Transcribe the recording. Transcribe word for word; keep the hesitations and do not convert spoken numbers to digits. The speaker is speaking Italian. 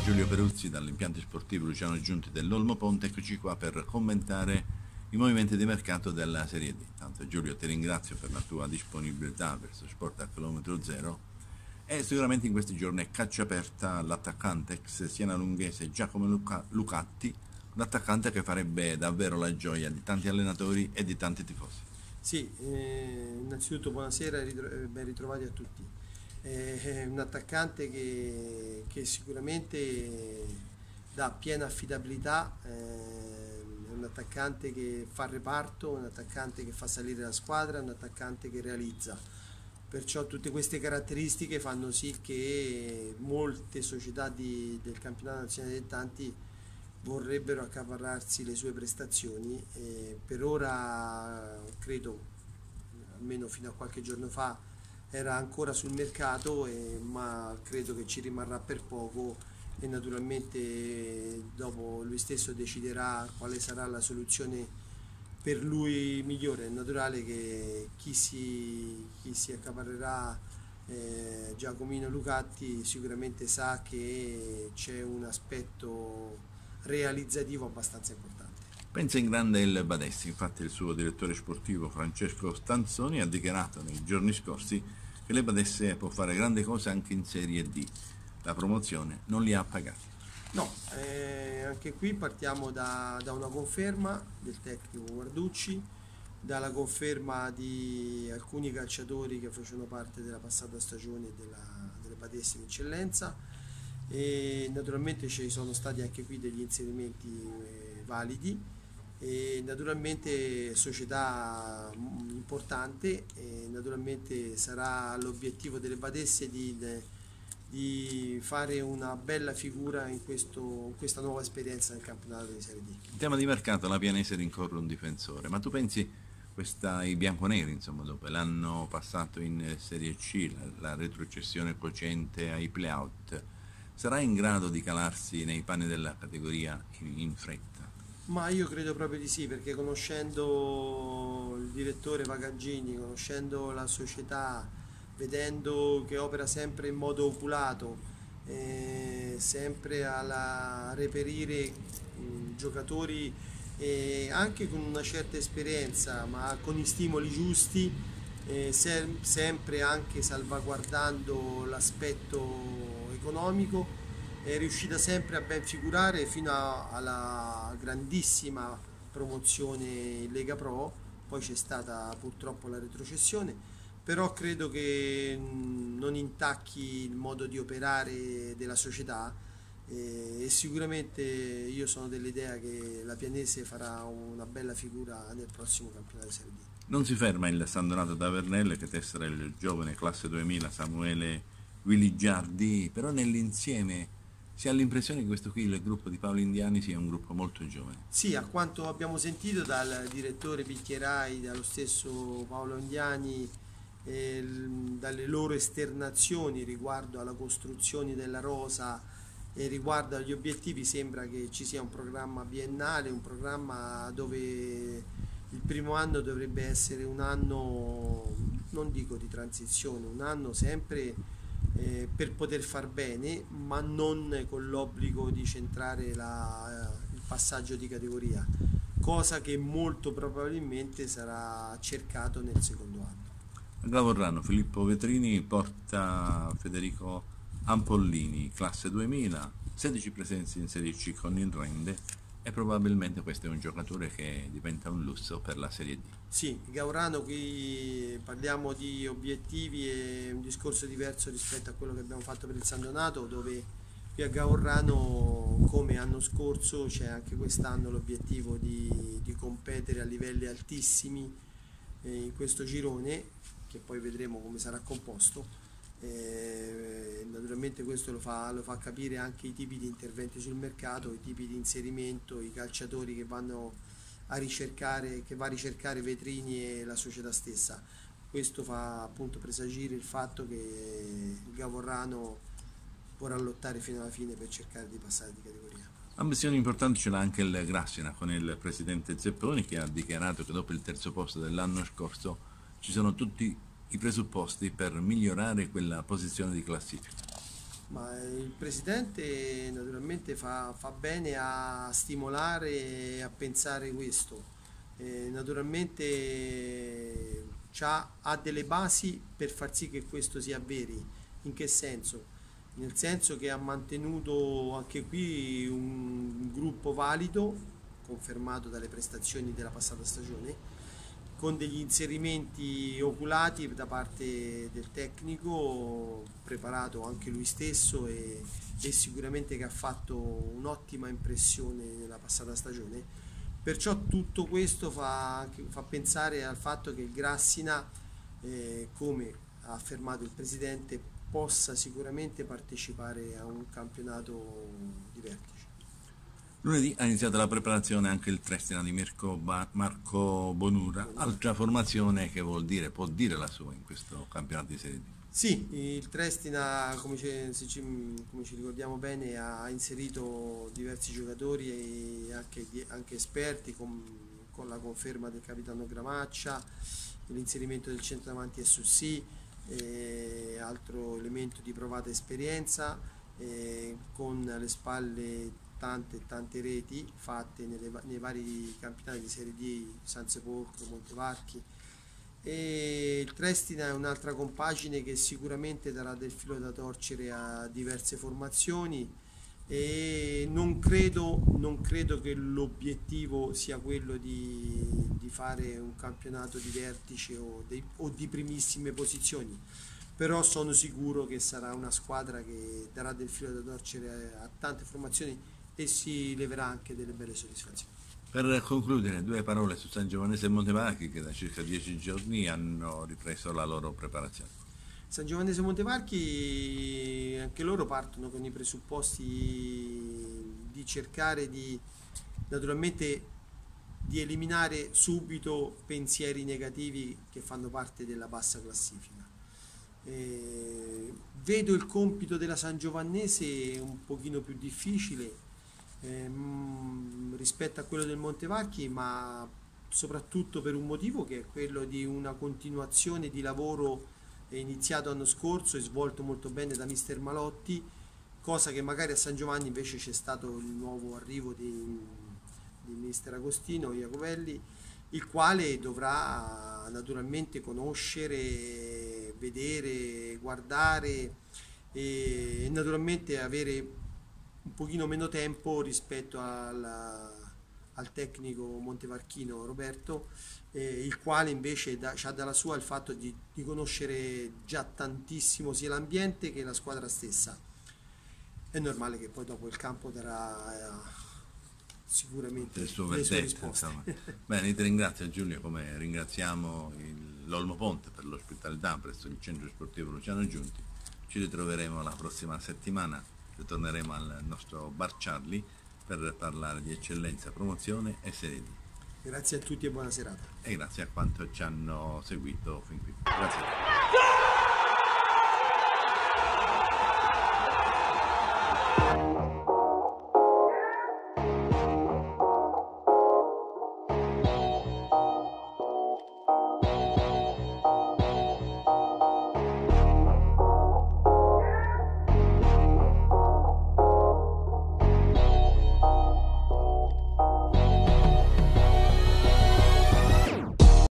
Giulio Peruzzi dall'impianto sportivo Luciano Giunti dell'Olmo Ponte, eccoci qua per commentare i movimenti di mercato della Serie D. Tanto Giulio, ti ringrazio per la tua disponibilità verso Sport a chilometro zero e sicuramente in questi giorni è caccia aperta l'attaccante ex siena lunghese Giacomo Luca Lucatti, un attaccante che farebbe davvero la gioia di tanti allenatori e di tanti tifosi. Sì, eh, innanzitutto buonasera e ben ritrovati a tutti. È un attaccante che, che sicuramente dà piena affidabilità, è un attaccante che fa reparto, un attaccante che fa salire la squadra, un attaccante che realizza. Perciò tutte queste caratteristiche fanno sì che molte società di, del campionato nazionale dilettanti vorrebbero accaparrarsi le sue prestazioni e per ora credo, almeno fino a qualche giorno fa, era ancora sul mercato, eh, ma credo che ci rimarrà per poco e naturalmente dopo lui stesso deciderà quale sarà la soluzione per lui migliore. È naturale che chi si, chi si accaparrerà eh, Giacomino Lucatti sicuramente sa che c'è un aspetto realizzativo abbastanza importante. Pensa in grande il Badessi, infatti il suo direttore sportivo Francesco Stanzoni ha dichiarato nei giorni scorsi che le Badesse può fare grandi cose anche in Serie D. La promozione non li ha pagati. No, eh, anche qui partiamo da, da una conferma del tecnico Guarducci, dalla conferma di alcuni calciatori che facevano parte della passata stagione della, delle Badesse in eccellenza e naturalmente ci sono stati anche qui degli inserimenti eh, validi e naturalmente società importante e naturalmente sarà l'obiettivo delle Badesse di, di fare una bella figura in, questo, in questa nuova esperienza nel campionato di Serie D. In tema di mercato la Pianese rincorre un difensore, ma tu pensi questa, i bianconeri insomma dopo l'anno passato in Serie C, la, la retrocessione cocente ai playout, sarà in grado di calarsi nei panni della categoria in, in fretta? Ma io credo proprio di sì, perché conoscendo il direttore Pagaggini, conoscendo la società, vedendo che opera sempre in modo oculato, eh, sempre alla, a reperire mh, giocatori eh, anche con una certa esperienza, ma con i stimoli giusti, eh, se, sempre anche salvaguardando l'aspetto economico, è riuscita sempre a ben figurare fino a, alla grandissima promozione in Lega Pro, poi c'è stata purtroppo la retrocessione, però credo che non intacchi il modo di operare della società e, e sicuramente io sono dell'idea che la Pianese farà una bella figura nel prossimo campionato di Serie D. Non si ferma il San Donato da Vernelle che tessera il giovane classe duemila Samuele Viligiardi, però nell'insieme si ha l'impressione che questo qui, il gruppo di Paolo Indiani, sia un gruppo molto giovane. Sì, a quanto abbiamo sentito dal direttore Picchierai, dallo stesso Paolo Indiani, eh, dalle loro esternazioni riguardo alla costruzione della rosa e riguardo agli obiettivi, sembra che ci sia un programma biennale, un programma dove il primo anno dovrebbe essere un anno, non dico di transizione, un anno sempre Eh, per poter far bene, ma non con l'obbligo di centrare la, eh, il passaggio di categoria, cosa che molto probabilmente sarà cercato nel secondo anno. A Gavorrano Filippo Vetrini porta Federico Ampollini, classe duemila, sedici presenze in Serie C con il Rende e probabilmente questo è un giocatore che diventa un lusso per la Serie D. Sì, Gavorrano, qui parliamo di obiettivi e un discorso diverso rispetto a quello che abbiamo fatto per il San Donato, dove qui a Gavorrano, come l'anno scorso, c'è anche quest'anno l'obiettivo di, di competere a livelli altissimi eh, in questo girone, che poi vedremo come sarà composto. Eh, naturalmente questo lo fa, lo fa capire anche i tipi di interventi sul mercato, i tipi di inserimento, i calciatori che vanno a ricercare, che va a ricercare Vetrini e la società stessa. Questo fa appunto presagire il fatto che il Gavorrano vorrà lottare fino alla fine per cercare di passare di categoria. Ambizioni importanti ce l'ha anche il Grassina con il presidente Zepponi, che ha dichiarato che dopo il terzo posto dell'anno scorso ci sono tutti i presupposti per migliorare quella posizione di classifica. Ma il presidente naturalmente fa, fa bene a stimolare e a pensare questo. Eh, naturalmente c'ha- ha delle basi per far sì che questo si avveri. In che senso? Nel senso che ha mantenuto anche qui un gruppo valido, confermato dalle prestazioni della passata stagione, con degli inserimenti oculati da parte del tecnico, preparato anche lui stesso e, e sicuramente che ha fatto un'ottima impressione nella passata stagione. Perciò tutto questo fa, anche- fa pensare al fatto che il Grassina, eh, come ha affermato il presidente, possa sicuramente partecipare a un campionato di vertice. Lunedì ha iniziato la preparazione anche il Trestina di Mirko Ba- Marco Bonura, altra formazione che vuol dire, può dire la sua in questo campionato di Serie D. Sì, il Trestina, come ci, se ci- come ci ricordiamo bene, ha inserito diversi giocatori e anche, di- anche esperti con, con la conferma del capitano Gramaccia, l'inserimento del centravanti S U C, eh, altro elemento di provata esperienza, eh, con alle spalle tante e tante reti fatte nelle va- nei vari campionati di Serie D, San Sepolcro, Montevarchi. E il Trestina è un'altra compagine che sicuramente darà del filo da torcere a diverse formazioni e non credo, non credo che l'obiettivo sia quello di, di fare un campionato di vertice o, dei- o di primissime posizioni, però sono sicuro che sarà una squadra che darà del filo da torcere a tante formazioni e si leverà anche delle belle soddisfazioni. Per concludere, due parole su San Giovanese e Montevarchi che da circa dieci giorni hanno ripreso la loro preparazione. San Giovannese Montevarchi, anche loro partono con i presupposti di cercare di, naturalmente, di eliminare subito pensieri negativi che fanno parte della bassa classifica. Eh, vedo il compito della San Giovannese un pochino più difficile ehm, rispetto a quello del Montevarchi, ma soprattutto per un motivo che è quello di una continuazione di lavoro iniziato l'anno scorso e svolto molto bene da mister Malotti, cosa che magari a San Giovanni invece c'è stato il nuovo arrivo di, di mister Agostino Iacovelli, il quale dovrà naturalmente conoscere, vedere, guardare e naturalmente avere un pochino meno tempo rispetto alla- al tecnico montevarchino Roberto, eh, il quale invece dà- c'ha dalla sua il fatto di, di conoscere già tantissimo sia l'ambiente che la squadra stessa. È normale che poi dopo il campo darà eh, sicuramente Il suo le sue verdetto, risposte. insomma. Bene, ti ringrazio Giulio, come ringraziamo il- l'Olmo Ponte per l'ospitalità presso il centro sportivo Luciano Giunti. Ci ritroveremo la prossima settimana, ritorneremo al nostro Bar Charlie per parlare di eccellenza, promozione e Serie D. Grazie a tutti e buona serata. E grazie a quanto ci hanno seguito fin qui. Grazie a tutti.